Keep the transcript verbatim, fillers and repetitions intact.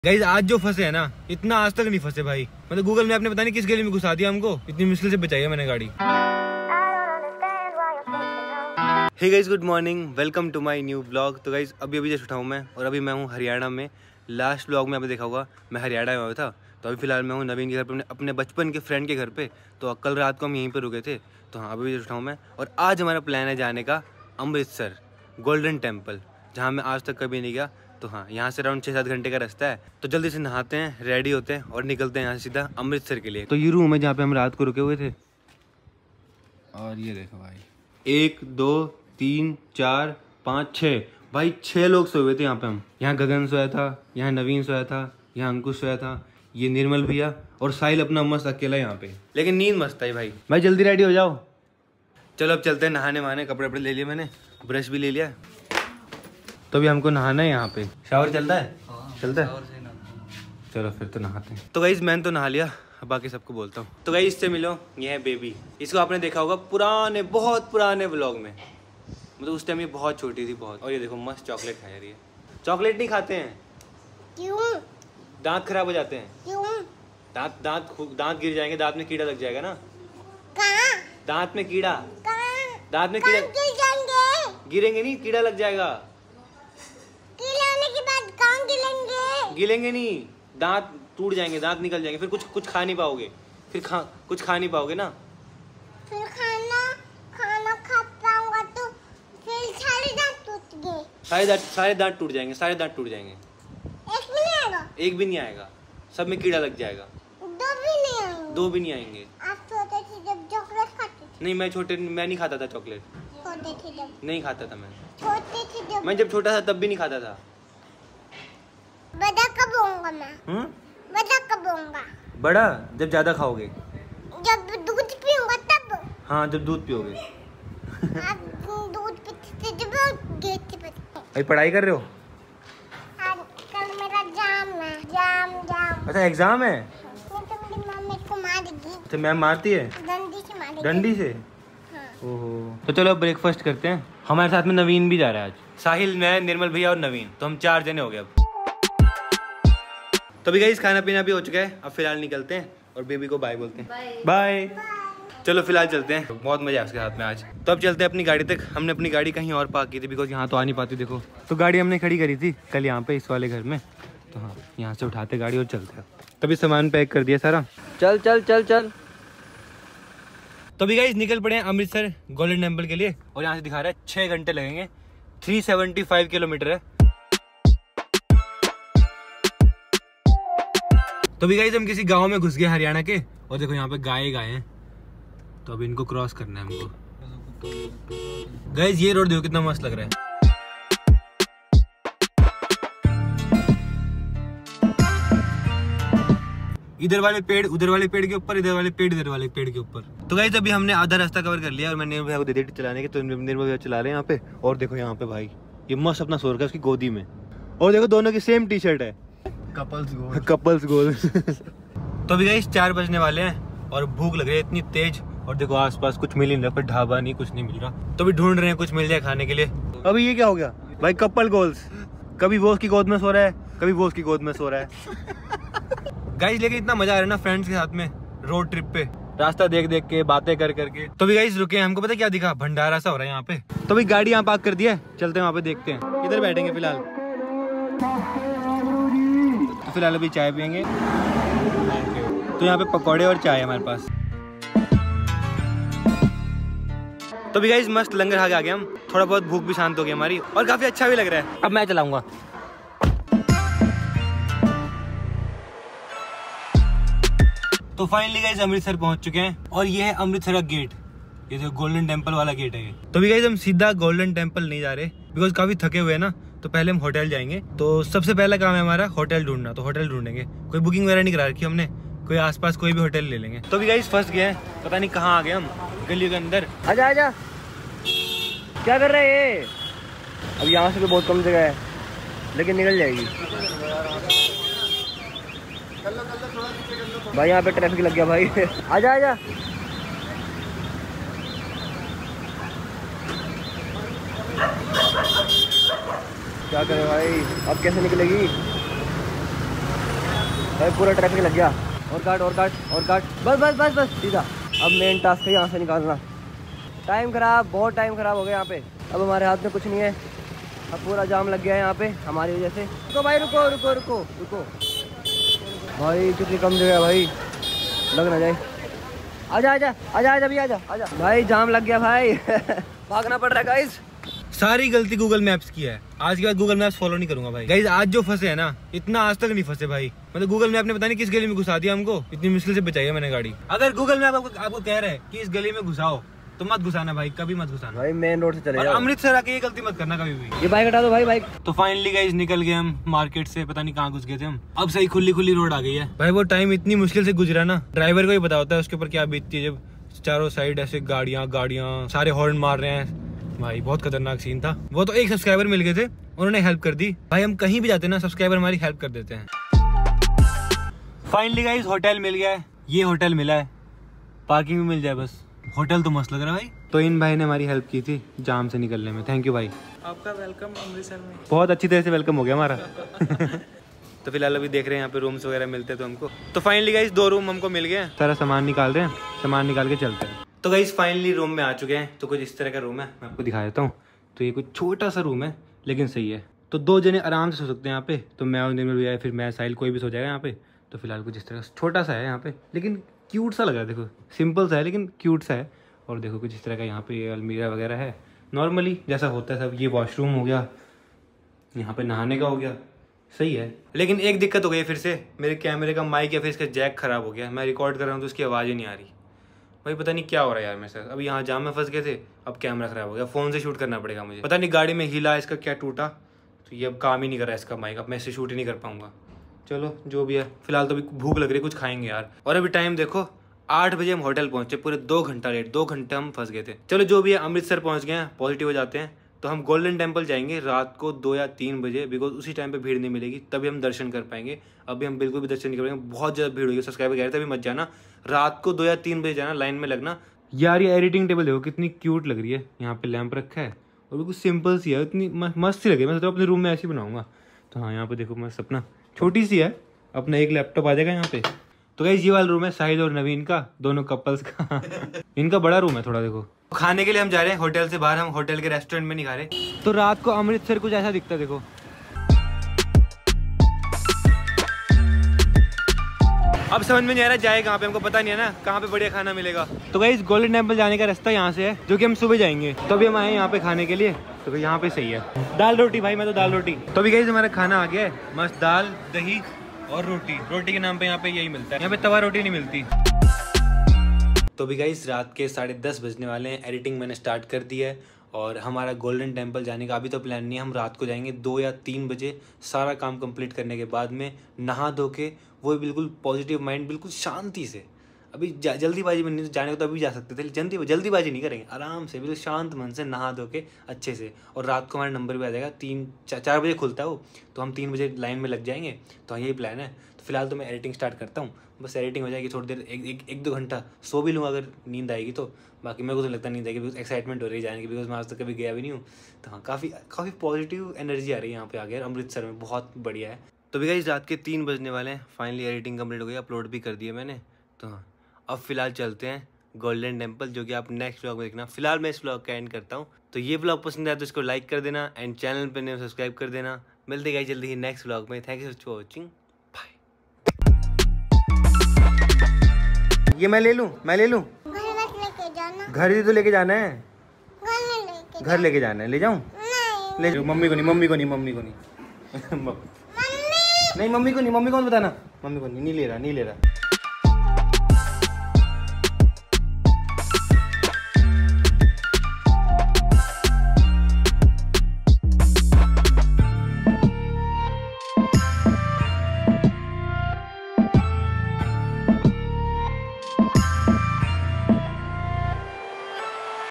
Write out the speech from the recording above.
Guys आज जो फंसे है ना, इतना आज तक नहीं फंसे भाई। मतलब गूगल मैप ने पता नहीं किस गली में घुसा दिया हमको, इतनी मुश्किल से बचाई है मैंने गाड़ी। Hey guys, good morning, welcome to my new blog. तो गाइस अभी अभी जस्ट उठाऊँ मैं, और अभी मैं हूँ हरियाणा में। लास्ट ब्लॉग में आपने देखा होगा मैं हरियाणा में था। तो अभी फिलहाल मैं हूँ नवीन के घर पे, अपने बचपन के फ्रेंड के घर पे। तो कल रात को हम यहीं पर रुके थे। तो हाँ, अभी जस्ट उठाऊँ मैं, और आज हमारा प्लान है जाने का अमृतसर गोल्डन टेम्पल, जहाँ मैं आज तक कभी नहीं गया। तो हाँ, यहाँ से अराउंड छः सात घंटे का रास्ता है। तो जल्दी से नहाते हैं, रेडी होते हैं और निकलते हैं यहाँ से सीधा अमृतसर के लिए। तो ये रूम है जहाँ पे हम रात को रुके हुए थे। और ये देखो भाई, एक दो तीन चार पाँच छः, भाई छः लोग सोए हुए थे यहाँ पे हम। यहाँ गगन सोया था, यहाँ नवीन सोया था, यहाँ अंकुश सोया था, ये निर्मल भैया, और साहिल अपना मस्त अकेला यहाँ पे। लेकिन नींद मस्त है भाई। भाई जल्दी रेडी हो जाओ, चलो अब चलते हैं नहाने वहाने। कपड़े वपड़े ले लिए मैंने, ब्रश भी ले लिया। तो अभी हमको नहाना है यहाँ पे। शावर चलता है? हाँ, चलता है। चलो फिर तो नहाते हैं। तो गाइस मैंने तो नहा लिया, बाकी सबको बोलता हूँ। तो गाइस इससे मिलो, ये है बेबी। इसको आपने देखा होगा पुराने, बहुत पुराने व्लॉग में। मतलब उस टाइम ये बहुत छोटी थी, बहुत। और ये देखो मस्त चॉकलेट खा रही है। चॉकलेट नहीं खाते हैं, क्यों? दांत खराब हो जाते हैं। क्यों? दांत दांत दांत गिर जाएंगे, दांत में कीड़ा लग जाएगा ना। कहाँ? दांत में कीड़ा। कहाँ? दांत में कीड़ा गिरेंगे नहीं, कीड़ा लग जाएगा। के बाद कहाँ गिलेंगे? गिलेंगे नहीं, दांत टूट जाएंगे, दांत निकल जाएंगे, फिर कुछ कुछ खा नहीं पाओगे। फिर खा कुछ खा नहीं पाओगे ना। फिर खाना खाना खा पाऊंगा तो फिर सारे दांत टूट गए। सारे दांत सारे दांत टूट जाएंगे, सारे दांत टूट जाएंगे। एक भी नहीं आएगा? एक भी नहीं आएगा, सब में कीड़ा लग जाएगा। दो भी नहीं आएंगे? दो भी नहीं आएंगे। आप छोटे थे जब चॉकलेट खाते थे? नहीं, मैं छोटे मैं नहीं खाता था चॉकलेट। छोटे थे जब? नहीं खाता था मैं। छोटे थे जब? मैं जब छोटा था तब भी नहीं खाता था। बड़ा कब होऊंगा मैं? हम्म? बड़ा कब होऊंगा? बड़ा जब ज्यादा खाओगे। जब दूध पीऊंगा तब? हाँ, जब दूध पियोगे। आप दूध पीते थे जब गेट पे। अभी पढ़ाई कर रहे हो? हाँ, कल मेरा एग्जाम है। Exam exam. अच्छा एग्जाम है? तो मेरी मम्मी मेरे को मारेगी। तो मैम मारती है? डंडी से मारेगी। डंडी से? हाँ। ओहो। तो चलो ब्रेकफास्ट करते हैं। हमारे साथ में नवीन भी जा रहा है आज। साहिल, मैं, निर्मल भैया और नवीन, तो हम चार जने हो गए अब। तो अभी गाइस खाना पीना भी हो चुका है, अब फिलहाल निकलते हैं और बेबी को बाय बोलते हैं। बाय। चलो फिलहाल चलते हैं, बहुत मजा है उसके साथ में आज। तो अब चलते हैं अपनी गाड़ी तक। हमने अपनी गाड़ी कहीं और पार्क की थी, बिकॉज यहाँ तो आ नहीं पाती। देखो, तो गाड़ी हमने खड़ी करी थी कल यहाँ पे इस वाले घर में। तो हाँ, यहाँ से उठाते गाड़ी और चलते हैं। तभी सामान पैक कर दिया सारा। चल चल चल चल। तो अभी गाइस निकल पड़े हैं अमृतसर गोल्डन टेम्पल के लिए, और यहाँ से दिखा रहा है छः घंटे लगेंगे। थ्री सेवेंटी फाइव किलोमीटर है। तो अभी गाइस हम किसी गांव में घुस गए हरियाणा के, और देखो यहाँ पे गाय गाय हैं। तो अभी इनको क्रॉस करना है हमको। गाइस ये रोड देखो कितना मस्त लग रहा है। इधर वाले पेड़ उधर वाले पेड़ के ऊपर, इधर वाले पेड़ इधर वाले पेड़ के ऊपर। तो गाइस अभी हमने आधा रास्ता कवर कर लिया, और मैंने भैया को दे दी चलाने के। तो निर्मल भैया चला रहे हैं यहाँ पे। और देखो यहाँ पे भाई ये मस्त अपना सो रखा है उसकी गोदी में। और देखो दोनों की सेम टी शर्ट है, कपल्स गोल। Couples goal. तो अभी गाइस चार बजने वाले हैं, और भूख लग रही है इतनी तेज। और देखो आसपास कुछ मिल नहीं रहा, पर ढाबा नहीं, कुछ नहीं मिल रहा। तो अभी ढूंढ रहे हैं कुछ मिल जाए खाने के लिए। अभी ये क्या हो गया भाई? कपल गोल्स, कभी वो उसकी गोद में सो रहा है, कभी वो उसकी गोद में सो रहा है। गाइस लेकिन इतना मजा आ रहा है ना फ्रेंड्स के साथ में रोड ट्रिप पे, रास्ता देख देख के, बातें कर करके। तो भी गाइस रुके हैं, हमको पता क्या दिखा, भंडारा सा हो रहा है यहाँ पे। तो भी गाड़ी यहाँ पार्क कर दिया है, चलते हैं वहाँ पे, देखते हैं। इधर बैठेंगे फिलहाल। तो फिलहाल अभी चाय पियेंगे। तो यहाँ पे पकौड़े और चाय है हमारे पास। तो भी गाइस मस्त लंगर खा के आ गए हम। थोड़ा बहुत भूख भी शांत हो गई हमारी, और काफी अच्छा भी लग रहा है। अब मैं चलाऊंगा। तो फाइनली गाइस अमृतसर पहुंच चुके हैं, और ये है अमृतसर का गेट। ये जो गोल्डन टेम्पल वाला गेट है ये। तो भी गाइस हम सीधा गोल्डन टेम्पल नहीं जा रहे, बिकॉज काफी थके हुए हैं ना। तो पहले हम होटल जाएंगे। तो सबसे पहला काम है हमारा होटल ढूंढना। तो होटल ढूंढेंगे, कोई बुकिंग वगैरह नहीं करा रखी हमने, कोई आसपास कोई भी होटल ले लेंगे। तो भी गाइस फंस गए हैं, पता नहीं कहाँ आ गए हम, गली के अंदर। आजा आजा, क्या कर रहे हैं? अब यहाँ से तो बहुत कम जगह है, लेकिन निकल जाएगी भाई। यहाँ पे ट्रैफिक लग गया भाई। आजा आजा। क्या करे भाई, अब कैसे निकलेगी? भाई पूरा ट्रैफिक लग गया। और काट और काट और काट, बस बस बस बस सीधा। अब मेन टास्क है यहाँ से निकालना। टाइम खराब, बहुत टाइम खराब हो गया यहाँ पे। अब हमारे हाथ में कुछ नहीं है, अब पूरा जाम लग गया है यहाँ पे हमारी वजह से। रुको भाई, रुको रुको रुको रुको भाई, कितनी कम जगह है भाई, लग ना जाए। आजा आजा आजा आजा भी आजा आजा भाई, जाम लग गया भाई। भागना पड़ रहा है गाइस। सारी गलती गूगल मैप्स की है। आज के बाद गूगल मैप्स फॉलो नहीं करूंगा भाई। गाइस आज जो फंसे है ना, इतना आज तक नहीं फंसे भाई। मतलब गूगल मैप ने पता नहीं किस गली में घुसा दिया हमको, इतनी मुश्किल से बचाई है मैंने गाड़ी। अगर गूगल मैप आपको, आपको कह रहा है कि इस गली में घुसाओ, तो मत घुसाना भाई, कभी मत घुसाना भाई। मेन रोड से चले जाओ। अमृतसर आके ये गलती मत करना कभी भी। ये बाइक हटा दो भाई, बाइक। तो फाइनली गाइस निकल गए हम मार्केट से, पता नहीं कहाँ घुस गए थे हम। अब सही खुली खुली रोड आ गई है भाई। वो टाइम इतनी मुश्किल से गुजरा ना, ड्राइवर को ही पता होता है उसके ऊपर क्या बीतती है, जब चारों साइड ऐसे गाड़ियां गाड़ियां सारे हॉर्न मार रहे हैं भाई। बहुत खतरनाक सीन था वो। तो एक सब्सक्राइबर मिल गए थे, उन्होंने हेल्प कर दी भाई। हम कहीं भी जाते हैं ना, सब्सक्राइबर हमारी हेल्प कर देते हैं। फाइनली गाइस होटल मिल गया है, ये होटल मिला है, पार्किंग भी मिल जाए बस। होटल तो मस्त लग रहा है भाई। तो इन भाई ने हमारी हेल्प की थी जाम से निकलने में, थैंक यू भाई। आपका वेलकम अमृतसर में। बहुत अच्छी तरह से वेलकम हो गया हमारा। तो फिलहाल अभी देख रहे हैं यहाँ पे रूम्स वगैरह मिलते हैं तो हमको। तो फाइनली गाइस दो रूम हमको मिल गए। सारा सामान निकाल रहे हैं, सामान निकाल के चलते हैं। तो गाइस फाइनली रूम में आ चुके हैं। तो कुछ इस तरह का रूम है, मैं आपको दिखा देता हूँ। तो ये कुछ छोटा सा रूम है लेकिन सही है। तो दो जने आराम से सो सकते हैं यहाँ पे। तो मैं और निर्मल भैया, फिर मैं साहिल, कोई भी सो जाएगा यहाँ पे। तो फिलहाल कुछ इस तरह छोटा सा है यहाँ पे, लेकिन क्यूट सा लग रहा है। देखो सिंपल सा है लेकिन क्यूट सा है। और देखो कुछ इस तरह का यहाँ पे अलमीरा वगैरह है, नॉर्मली जैसा होता है सब। ये वॉशरूम हो गया, यहाँ पे नहाने का हो गया, सही है। लेकिन एक दिक्कत हो गई फिर से, मेरे कैमरे का माइक या फिर इसका जैक खराब हो गया। मैं रिकॉर्ड कर रहा हूँ तो उसकी आवाज़ ही नहीं आ रही भाई। पता नहीं क्या हो रहा है यार मेरे साथ। अब यहाँ जाम में फंस गए थे, अब कैमरा खराब हो गया, फ़ोन से शूट करना पड़ेगा मुझे। पता नहीं गाड़ी में हिला, इसका क्या टूटा, तो ये अब काम ही नहीं कर रहा है इसका माइक। अब मैं इससे शूट ही नहीं कर पाऊंगा। चलो जो भी है, फिलहाल तो अभी भूख लग रही है, कुछ खाएंगे यार। और अभी टाइम देखो आठ बजे हम होटल पहुंचे, पूरे दो घंटा लेट, दो घंटे हम फंस गए थे। चलो जो भी है, अमृतसर पहुंच गए हैं, पॉजिटिव हो जाते हैं। तो हम गोल्डन टेम्पल जाएंगे रात को दो या तीन बजे, बिकॉज उसी टाइम पे भीड़ नहीं मिलेगी, तभी हम दर्शन कर पाएंगे। अभी हम बिल्कुल भी दर्शन नहीं कर पाएंगे, बहुत ज़्यादा भीड़ होगी। सब्सक्राइबर कह रहे थे अभी मत जाना, रात को दो या तीन बजे जाना, लाइन में लगना। यार ये एडिटिंग टेबल देखो कितनी क्यूट लग रही है, यहाँ पे लैंप रखा है और बिल्कुल सिंपल सी है, इतनी मस्त सी लगी। मैं तो अपने रूम में ऐसे ही बनाऊंगा। तो हाँ यहाँ पे देखो मस्त अपना छोटी सी है, अपना एक लैपटॉप आ जाएगा यहाँ पे। तो गाइस ये वाला रूम है साहिल और नवीन का, दोनों कपल्स का। इनका बड़ा रूम है थोड़ा। देखो खाने के लिए हम जा रहे हैं होटल से बाहर, हम होटल के रेस्टोरेंट में नहीं खा रहे। तो रात को अमृतसर कुछ ऐसा दिखता है देखो। अब समझ में नहीं आ रहा जाए कहाँ पे, हमको पता नहीं है ना कहाँ पे बढ़िया खाना मिलेगा। तो गाइस गोल्डन टेम्पल जाने का रास्ता यहाँ से है, जो कि हम सुबह जाएंगे। तो अभी हम आए यहाँ पे खाने के लिए, तो यहाँ पे सही है। दाल रोटी भाई, मैं तो दाल रोटी। तो अभी गाइस हमारा खाना आ गया है, मस्त दाल दही और रोटी। रोटी के नाम पे यहाँ पे यही मिलता है, यहाँ पे तवा रोटी नहीं मिलती। तो अभी गाइस रात के साढ़े दस बजने वाले हैं, एडिटिंग मैंने स्टार्ट कर दी है। और हमारा गोल्डन टेम्पल जाने का अभी तो प्लान नहीं है, हम रात को जाएंगे दो या तीन बजे। सारा काम कंप्लीट करने के बाद में नहा धो के, वो बिल्कुल पॉजिटिव माइंड, बिल्कुल शांति से। अभी जल्दीबाजी में नहीं, जाने को तो अभी जा सकते थे, जल्दी जल्दीबाजी नहीं करेंगे, आराम से बिल्कुल शांत मन से नहा धो के अच्छे से। और रात को हमारा नंबर भी आ जाएगा, तीन चा, चार बजे खुलता है वो, तो हम तीन बजे लाइन में लग जाएंगे। तो यही प्लान है। तो फिलहाल तो मैं एडिटिंग स्टार्ट करता हूँ, बस एडिटिंग हो जाएगी थोड़ी देर, एक एक, एक दो घंटा सो भी लूँगा अगर नींद आएगी तो। बाकी मेरे को तो लगता नींद आएगी, बिकॉज एक्साइटमेंट हो रही है जाने की, बिकॉज मैं आज तक कभी गया भी नहीं हूँ। तो हाँ काफ़ी काफ़ी पॉजिटिव एनर्जी आ रही है यहाँ पे आ गया अमृतसर में, बहुत बढ़िया है। तो भी गाइस रात के तीन बजने वाले हैं, फाइनली एडिटिंग कंप्लीट हो गई, अपलोड भी कर दिया मैंने। तो हाँ अब फिलहाल चलते हैं गोल्डन टेम्पल, जो कि आप नेक्स्ट व्लॉग में देखना। फिलहाल मैं इस व्लॉग का एंड करता हूँ। तो ये व्लॉग पसंद आया तो इसको लाइक कर देना एंड चैनल पर नए सब्सक्राइब कर देना। मिलते गाइस जल्दी ही नेक्स्ट व्लॉग में। Thank you for watching, bye. ये मैं ले लूँ, मैं ले लूँ, घर ही तो लेके जाना है, घर लेके जाना है, ले जाऊँ? ले जाओ। मम्मी को नहीं, मम्मी को नहीं, मम्मी को नहीं। नहीं मम्मी को नहीं, मम्मी को बताना, मम्मी को नहीं, नहीं ले रहा, नहीं ले रहा।